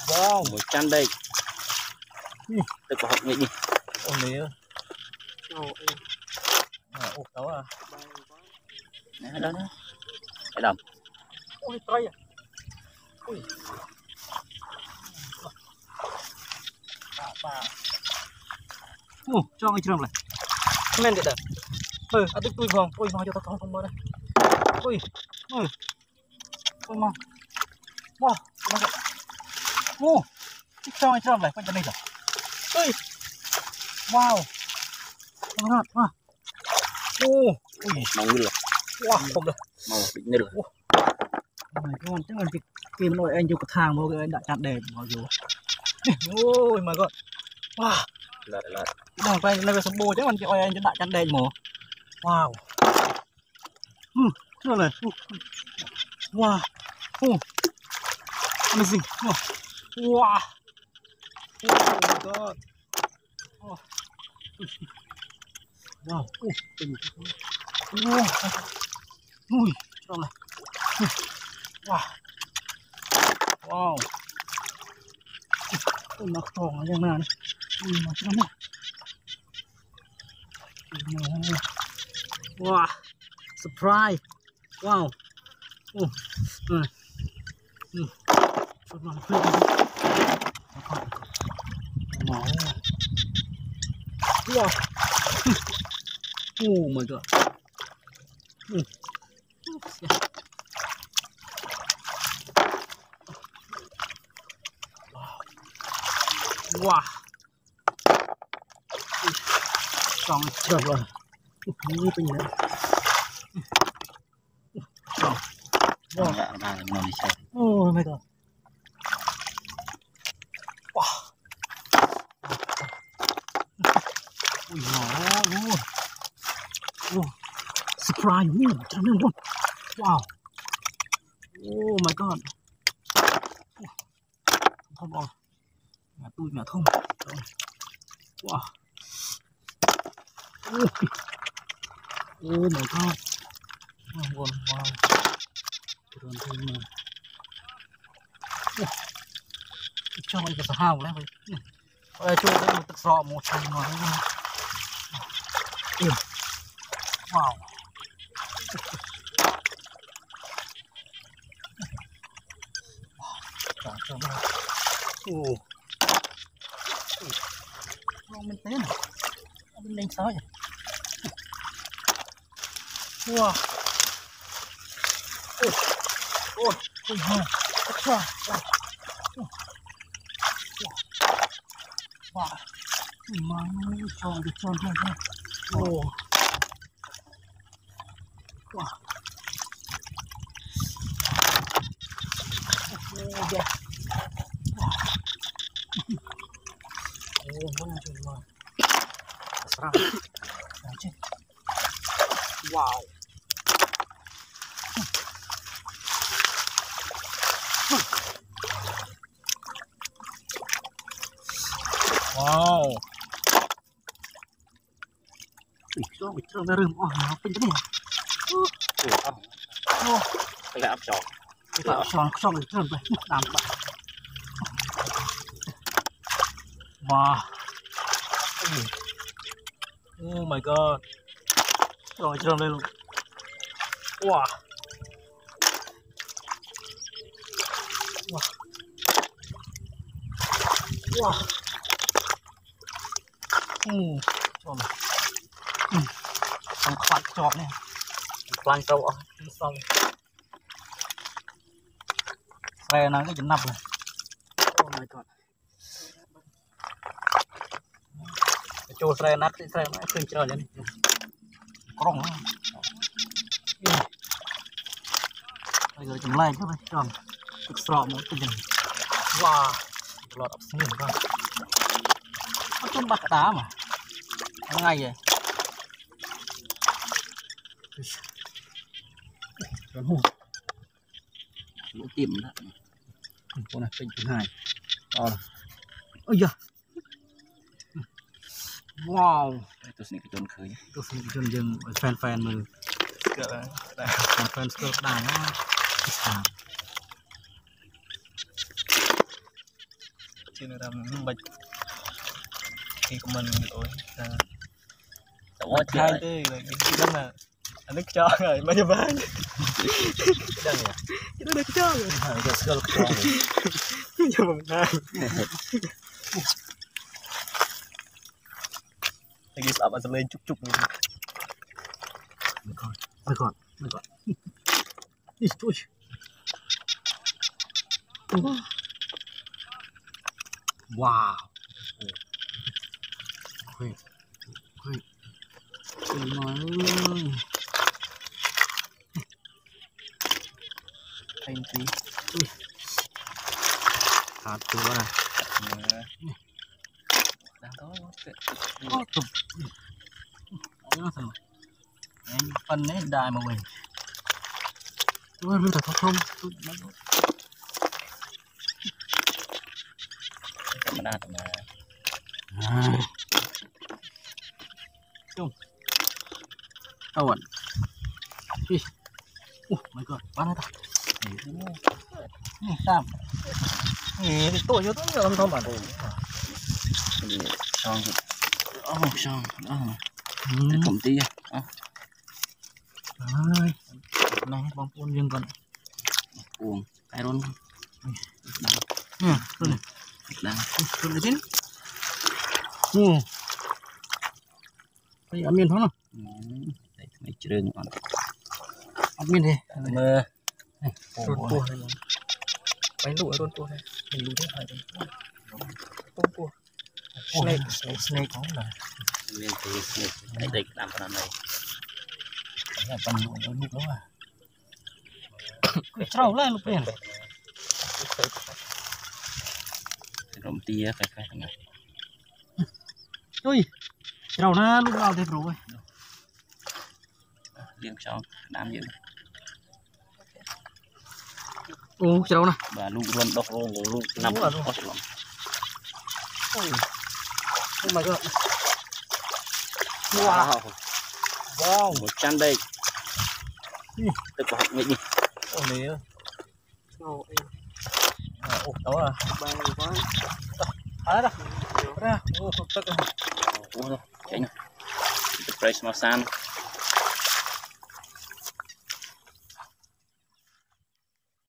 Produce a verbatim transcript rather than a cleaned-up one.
Wow, một trăm đây. Được có học nghịch đi. Ôi mẹ ơi. Ủa tấu à. Nè đó đó. Cái đầm. Ôi tay à. Ui. Bà bà. Ủa, cho ngay trường này. Lên được. Ừ, ăn đứt tôi phòng. Ôi, mau cho tao con không bao đây. Ui. Ui. Ôi mau. Wow, mau. Ô. Cho ngay trường này, quanh chân này rồi. Ui. Wow. Ngon quá. Ô. Ui, màu như là. Wow, không được. Màu định như được. Mày con chắc là cái kim nội anh vô cái thang vô cái anh đã chặt đẹp vào dù. Ôi my god. Wow. Lại lại. Đang quay nơi sông bồ chứ anh cho anh đã chặt đẹp mà. Wow. Ừ, chưa này. Wow. Oh. Amazing. Wow. Oh my god. Oh. Wow. Oh, tình. Wow. Ui, trông này. Wow. Wow. Ôi nó tròn như nào này. Ui nó tròn này. Wow. Surprise. Wow. Oh. Ừ. Ừ. Cho nó phê đi. Wow. Wow. Oh my god. Ừ. Wow. Xong được rồi. Như thế này. Wow. Đây màu này xem. Oh my god. Wow. Ui nó luôn. Oh. Surprise me. Chẳng nên luôn. Wow. Oh my god. Không bao. Nhà tôi nhà thông. Wow. Oh, oh my god. Wow, wow. Keren banget. Wah. Cho cái sao hào đấy vậy. Ôi cho cái một tức sọ một trăm nó đấy. Wow. Wow. Cho nó. Oh. Nó mình té này. Bên lên sao vậy? Wow. Ôi. Ôi. Ôi ha. Wow. Wow. Wow. Má ơi, tròn được tròn tròn tròn. Ồ. Wow. Ồ dạ. Ồ, mana tu mah. Serang. Macam. Wow. Wow. Ih, so bicara dalam. Oh, apa ini? Ủa không. Oh, Cái là ấp tròn. tak song song itu sampai nampak. Wah. Oh my god. Rồi tròn lên luôn. Wow. Wow. Wow. Ừ, tròn này. Ừ. Xong khoan tròn này. Khoan sâu ở xong. Xe nó cái chân nắp này. Oh my god. Cho xe nắp thì xe nó khơi tròn lên. Cong nó. Bây giờ chúng lại các bạn tròn. Thực sọ một cái chân. Wow. Lọt ập xuyên con. Nó trông bạc đá mà. Nó ngay vậy. Tròn hồn. Lỗ tiệm đó. Con này kênh thứ hai. Đó. Ôi da. Wow. Tôi xin cái chân khơi. Tôi xin cái chân dừng fan fan mình. Fan fan skirt đài nó. chưa được làm bạch thì của mình rồi Ủa hai thế là cái là anh nước cho rồi mấy trăm bán cái này cái đó được cho rồi cái skull cho cho mình hai cái sập anh lên chúc chúc mày còn mày còn mày còn đi chui wow ui ui ui nói anh tí hạtตัวnày đang đó có tụm nó sao em phân đấy đại mà mình tôi bây giờ không không mình ăn mà chung tao ẩn đi oh my god bán hết rồi tam thì tôi cho tôi không không mà xong oh xong cái công ty à ơi này bóng buôn riêng còn uống cái rôn nè rôn này đang rôn này chín ừ bây giờ ăn miên không nào đây mấy trường còn ăn miên đi mơ rôn tua này bánh lụa rôn tua này mình lụa thế này tôm tua snake snake snake không là miên thì snake đây đây làm cái này là phần lụa nó lúc đó à trâu lên lúc này rồng tia cái cái này ui trâu nó lúc nào thế rồi liên xong đám vậy ô trâu nè và luôn luôn đọc luôn luôn năm có luôn oh my god wow wow một trăm đây tôi có học nghịch đi ô này ô ô đó à ba người quá à đó ra ô thật tất chạy nè price màu xanh